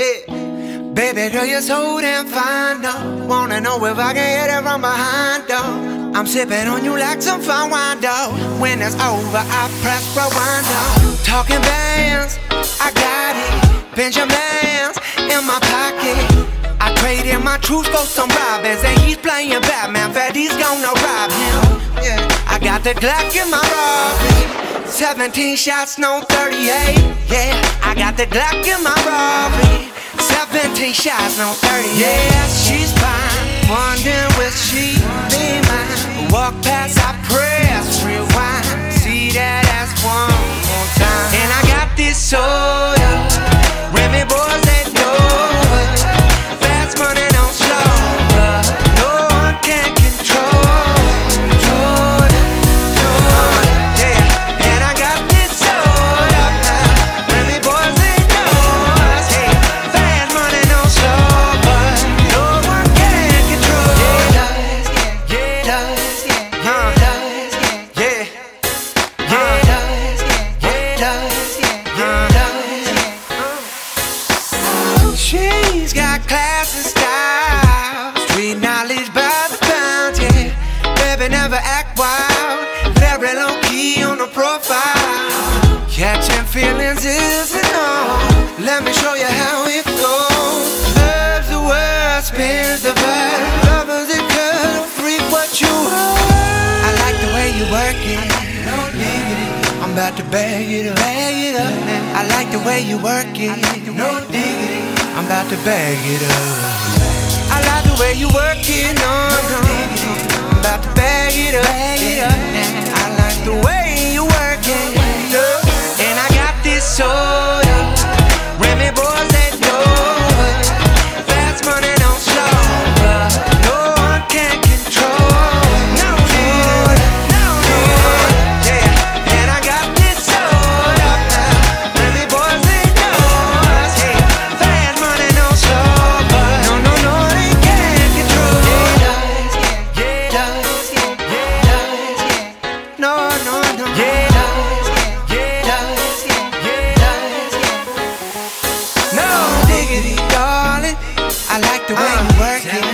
Yeah. Baby girl, you're so damn fine, though. Wanna know if I can hit it from behind, though. I'm sipping on you like some fine wine, though. When it's over, I press rewind, though. Talking bands, I got it. Benjamins in my pocket. I traded my truth for some robins, and he's playing Batman. Freddy's gonna rob him. Yeah. I got the Glock in my Rari. 17 shots, no 38. Yeah, I got the Glock in my Rari. 17 shots, no 38. Yeah, she's fine. Wondering will she be mine? Walk past, I press rewind. See that ass one more time. And I got this soda. Remy boys that know it. Fast money don't slow, but no one can control. She's got class and style, street knowledge by the pound, yeah. Baby never act wild, very low key on the profile. Catching feelings isn't all. Let me show you how it goes. Loves the word, spins the verb. Lovers it good, freak what you are. I like the way you work it. No diggity. I'm about to bag it up, bag it up. I like the way you work it. No diggity. I'm about to bag it up. I like the way you work it, no, no. I'm about to bag it up, bag it up. I like the way you work it, and I got this soda. Remy boys that know it. Fast money don't slow, but no one can control. No, no, no, yeah. And I got this soda. Remy boys that know us, yeah. Fast money don't slow, but no, no, no, they can't control. Yeah, does, yeah, does, yeah. No, no, no, yeah, does, yeah, does, yeah, does, yeah. No diggity, darling. I like the way you work it.